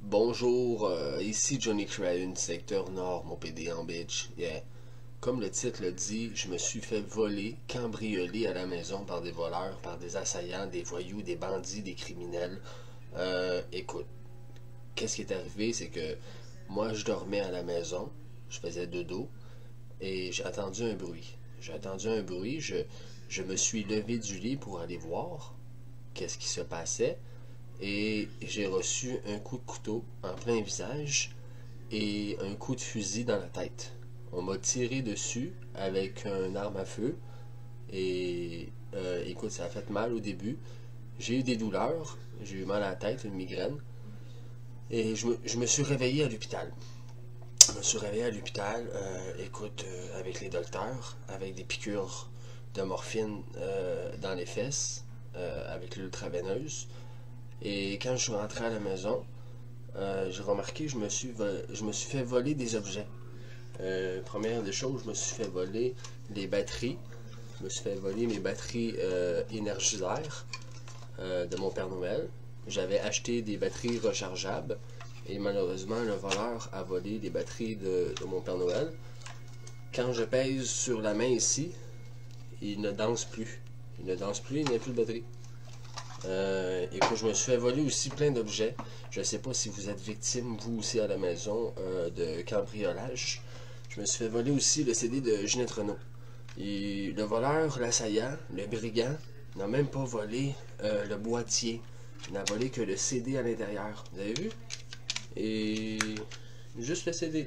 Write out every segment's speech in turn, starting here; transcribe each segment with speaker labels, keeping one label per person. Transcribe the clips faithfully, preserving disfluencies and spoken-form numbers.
Speaker 1: Bonjour, euh, ici Johnny Crayon du secteur Nord, mon P D en bitch. Yeah. Comme le titre le dit, je me suis fait voler, cambrioler à la maison par des voleurs, par des assaillants, des voyous, des bandits, des criminels. Euh, écoute, qu'est-ce qui est arrivé, c'est que moi je dormais à la maison, je faisais dodo, et j'ai entendu un bruit. J'ai entendu un bruit, je, je me suis levé du lit pour aller voir qu'est-ce qui se passait. Et j'ai reçu un coup de couteau en plein visage et un coup de fusil dans la tête. On m'a tiré dessus avec une arme à feu et euh, écoute, ça a fait mal au début. J'ai eu des douleurs, j'ai eu mal à la tête, une migraine et je me, je me suis réveillé à l'hôpital. Je me suis réveillé à l'hôpital, euh, écoute, euh, avec les docteurs, avec des piqûres de morphine euh, dans les fesses, euh, avec l'ultraveineuse. Et quand je suis rentré à la maison, euh, j'ai remarqué que je me suis, je me suis fait voler des objets. Euh, première des choses, je me suis fait voler les batteries. Je me suis fait voler mes batteries euh, énergisaires euh, de mon Père Noël. J'avais acheté des batteries rechargeables et malheureusement, le voleur a volé les batteries de, de mon Père Noël. Quand je pèse sur la main ici, il ne danse plus. Il ne danse plus, il n'y a plus de batterie. Euh, et que je me suis fait voler aussi plein d'objets. Je ne sais pas si vous êtes victime, vous aussi à la maison, euh, de cambriolage. Je me suis fait voler aussi le C D de Ginette Renault. Et le voleur, l'assaillant, le brigand, n'a même pas volé euh, le boîtier. Il n'a volé que le C D à l'intérieur. Vous avez vu? Et juste le C D.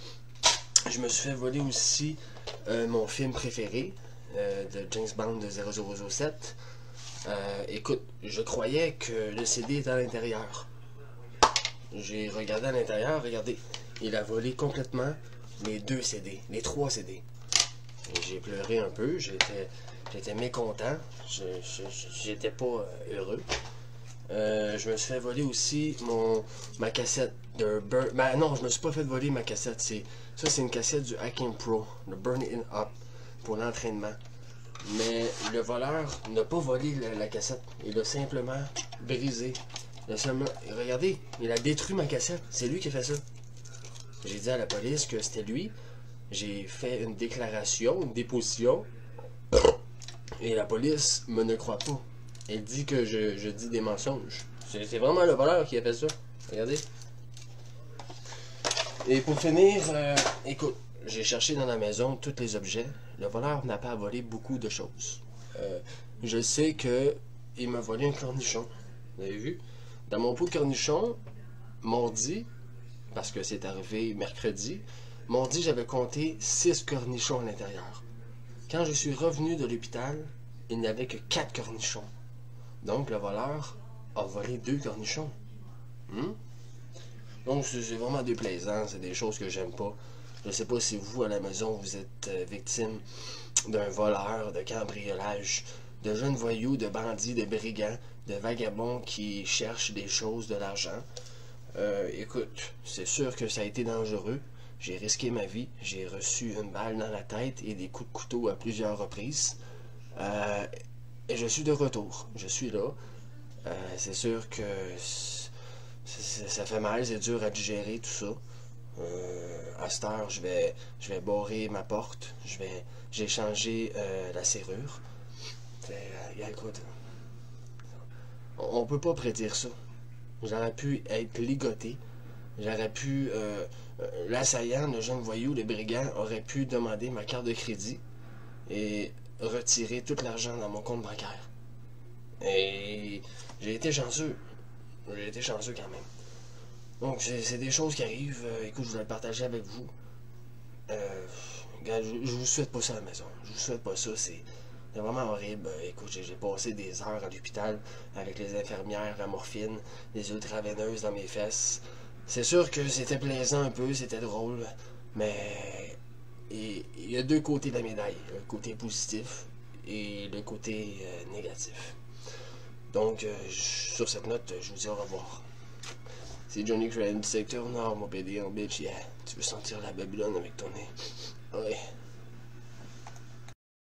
Speaker 1: Je me suis fait voler aussi euh, mon film préféré euh, de James Bond de zéro zéro zéro sept. Euh, écoute, je croyais que le C D était à l'intérieur. J'ai regardé à l'intérieur, regardez, il a volé complètement les deux C D, les trois C D. J'ai pleuré un peu, j'étais j'étais mécontent, j'étais pas heureux. Euh, je me suis fait voler aussi mon ma cassette de Burn. Ben non, je me suis pas fait voler ma cassette. C'est ça, c'est une cassette du Hacking Pro, le Burn It Up pour l'entraînement. Mais le voleur n'a pas volé la, la cassette. Il a simplement brisé. Il a seulement... Regardez, il a détruit ma cassette. C'est lui qui a fait ça. J'ai dit à la police que c'était lui. J'ai fait une déclaration, une déposition. Et la police me ne croit pas. Elle dit que je, je dis des mensonges. C'est vraiment le voleur qui a fait ça. Regardez. Et pour finir, euh, écoute, j'ai cherché dans la maison tous les objets. Le voleur n'a pas volé beaucoup de choses. Euh, je sais que il m'a volé un cornichon. Vous avez vu? Dans mon pot de cornichon, mardi, parce que c'est arrivé mercredi, mardi, j'avais compté six cornichons à l'intérieur. Quand je suis revenu de l'hôpital, il n'y avait que quatre cornichons. Donc, le voleur a volé deux cornichons. Hmm? Donc, c'est vraiment déplaisant. C'est des choses que j'aime pas. Je ne sais pas si vous, à la maison, vous êtes euh, victime d'un voleur, de cambriolage, de jeunes voyous, de bandits, de brigands, de vagabonds qui cherchent des choses, de l'argent. Euh, écoute, c'est sûr que ça a été dangereux. J'ai risqué ma vie. J'ai reçu une balle dans la tête et des coups de couteau à plusieurs reprises. Euh, et je suis de retour. Je suis là. Euh, c'est sûr que ça fait mal, c'est dur à digérer tout ça. Euh, à cette heure, je vais, je vais barrer ma porte. Je vais, j'ai changé euh, la serrure. Euh, écoute, on, on peut pas prédire ça. J'aurais pu être ligoté. J'aurais pu, euh, euh, l'assaillant, le jeune voyou, le brigand, aurait pu demander ma carte de crédit et retirer tout l'argent dans mon compte bancaire. Et j'ai été chanceux. J'ai été chanceux quand même. Donc, c'est des choses qui arrivent. Euh, écoute, je voulais le partager avec vous. Euh, regarde, je, je vous souhaite pas ça à la maison. Je vous souhaite pas ça. C'est vraiment horrible. Euh, écoute, j'ai passé des heures à l'hôpital avec les infirmières, la morphine, les ultraveineuses dans mes fesses. C'est sûr que c'était plaisant un peu, c'était drôle. Mais il y a deux côtés de la médaille. Le côté positif et le côté euh, négatif. Donc, euh, sur cette note, je vous dis au revoir. C'est Johnny Crayon du secteur Nord, mon P D en bitch, yeah. Tu veux sentir la Babylone avec ton nez? Ouais.